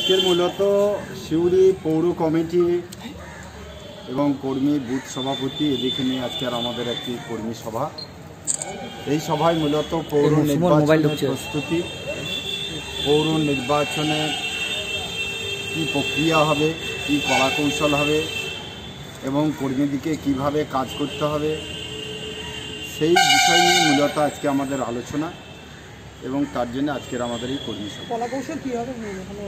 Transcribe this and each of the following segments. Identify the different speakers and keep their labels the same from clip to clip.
Speaker 1: আজকের মূলত সিউড়ি পৌর কমিটি এবং কর্মী বুথ সভাপতি এদিকে নিয়ে আজকের আমাদের একটি কর্মী সভা। এই সভায় মূলত পৌর নির্বাচনের প্রস্তুতি, পৌর নির্বাচনে কী প্রক্রিয়া হবে, কী কলাকৌশল হবে এবং কর্মীদিকে কিভাবে কাজ করতে হবে সেই বিষয় নিয়ে মূলত আজকে আমাদের আলোচনা এবং তার জন্য আজকের আমাদের এই কর্মী সভা।
Speaker 2: কলাকৌশল কী হবে?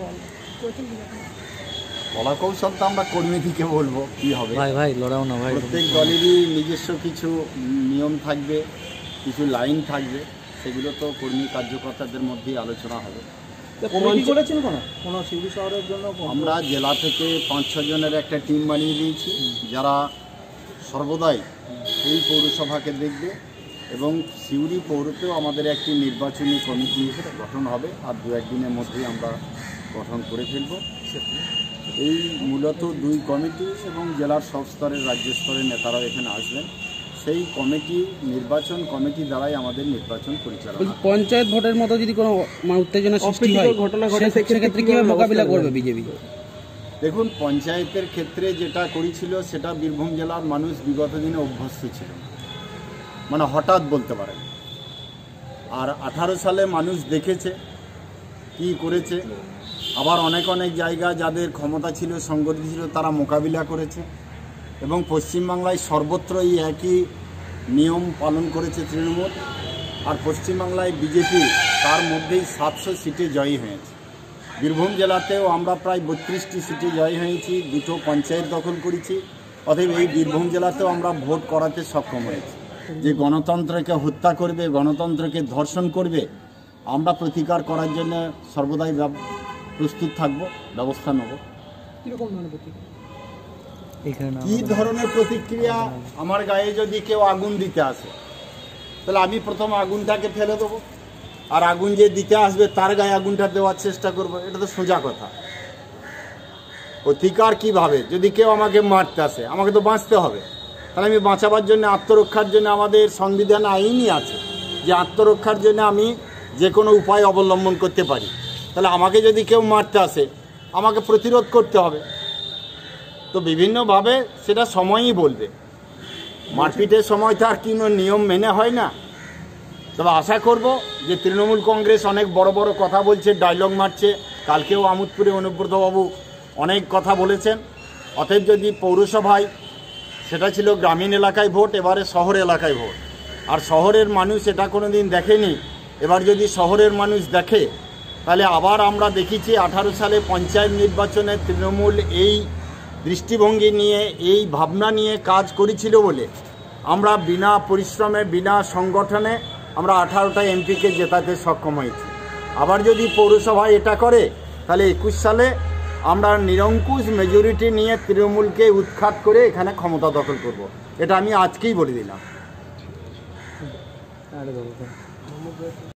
Speaker 1: কলাকৌশল তো আমরা কর্মীদিকে বলবো কী হবে। প্রত্যেক দলেরই নিজস্ব কিছু নিয়ম থাকবে, কিছু লাইন থাকবে, সেগুলো তো কর্মী কার্যকর্তাদের মধ্যেই আলোচনা হবে।
Speaker 2: সিউড়ি শহরের জন্য
Speaker 1: আমরা জেলা থেকে 5-6 জনের একটা টিম বানিয়ে দিয়েছি, যারা সর্বদাই এই পৌরসভাকে দেখবে এবং সিউড়ি পৌরতেও আমাদের একটি নির্বাচনী কমিটি গঠন হবে, আর 2-1 দিনের মধ্যেই আমরা গঠন করে ফেলব। এই মূলত 2 কমিটি এবং জেলার সব স্তরের রাজ্য স্তরের নেতারাও এখানে আসবেন। সেই কমিটি, নির্বাচন কমিটি দ্বারাই আমাদের নির্বাচন পরিচালনা।
Speaker 2: পঞ্চায়েত ভোটের মতো যদি কোনো উত্তেজনা সৃষ্টি হয়, ঘটনা ঘটে, সেক্ষেত্রে কীভাবে মোকাবিলা করবে বিজেপি?
Speaker 1: দেখুন, পঞ্চায়েতের ক্ষেত্রে যেটা করেছিল সেটা বীরভূম জেলার মানুষ বিগত দিনে অভ্যস্ত ছিল, মানে হঠাৎ বলতে পারেন। আর 18 সালে মানুষ দেখেছে কি করেছে। আবার অনেক জায়গা যাদের ক্ষমতা ছিল, সংগঠন ছিল, তারা মোকাবিলা করেছে এবং পশ্চিমবাংলায় সর্বত্রই একই নিয়ম পালন করেছে তৃণমূল। আর পশ্চিমবাংলায় বিজেপি তার মধ্যেই 700 সিটে জয়ী হয়েছে। বীরভূম জেলাতেও আমরা প্রায় 32টি সিটে জয়ী হয়েছি, 2টো পঞ্চায়েত দখল করেছি। অতএব এই বীরভূম জেলাতেও আমরা ভোট করাতে সক্ষম হয়েছি। যে গণতন্ত্রকে হত্যা করবে, গণতন্ত্রকে ধর্ষণ করবে, আমরা প্রতিকার করার জন্য সর্বদাই প্রস্তুত থাকব, ব্যবস্থা নেব। কী ধরনের প্রতিক্রিয়া? আমার গায়ে যদি কেউ আগুন দিতে আসে, তাহলে আমি প্রথম আগুনটাকে ফেলে দেবো, আর আগুন যে দিতে আসবে তার গায়ে আগুনটা দেওয়ার চেষ্টা করব। এটা তো সোজা কথা। প্রতিকার কিভাবে? যদি কেউ আমাকে মারতে আসে, আমাকে তো বাঁচতে হবে। তাহলে আমি বাঁচাবার জন্য, আত্মরক্ষার জন্য আমাদের সংবিধান আইনই আছে যে আত্মরক্ষার জন্য আমি যে কোনো উপায় অবলম্বন করতে পারি। তাহলে আমাকে যদি কেউ মারতে আসে, আমাকে প্রতিরোধ করতে হবে। তো বিভিন্নভাবে সেটা সময়ই বলবে। মারপিটের সময় তো আর কোনো নিয়ম মেনে হয় না। তবে আশা করব যে তৃণমূল কংগ্রেস অনেক বড় বড় কথা বলছে, ডায়লগ মারছে। কালকেও আমোদপুরে অনুব্রতবাবু অনেক কথা বলেছেন। অতএব যদি পৌরসভায়, সেটা ছিল গ্রামীণ এলাকায় ভোট, এবারে শহর এলাকায় ভোট। আর শহরের মানুষ এটা কোনো দিন দেখেনি। এবার যদি শহরের মানুষ দেখে, তাহলে আবার আমরা দেখেছি 18 সালে পঞ্চায়েত নির্বাচনে তৃণমূল এই দৃষ্টিভঙ্গি নিয়ে, এই ভাবনা নিয়ে কাজ করেছিল বলে আমরা বিনা পরিশ্রমে, বিনা সংগঠনে আমরা 18টা এমপিকে জেতাতে সক্ষম হয়েছি। আবার যদি পৌরসভায় এটা করে, তাহলে 21 সালে আমরা নিরঙ্কুশ মেজরিটি নিয়ে তৃণমূলকে উৎখাত করে এখানে ক্ষমতা দখল করব। এটা আমি আজকেই বলে দিলাম।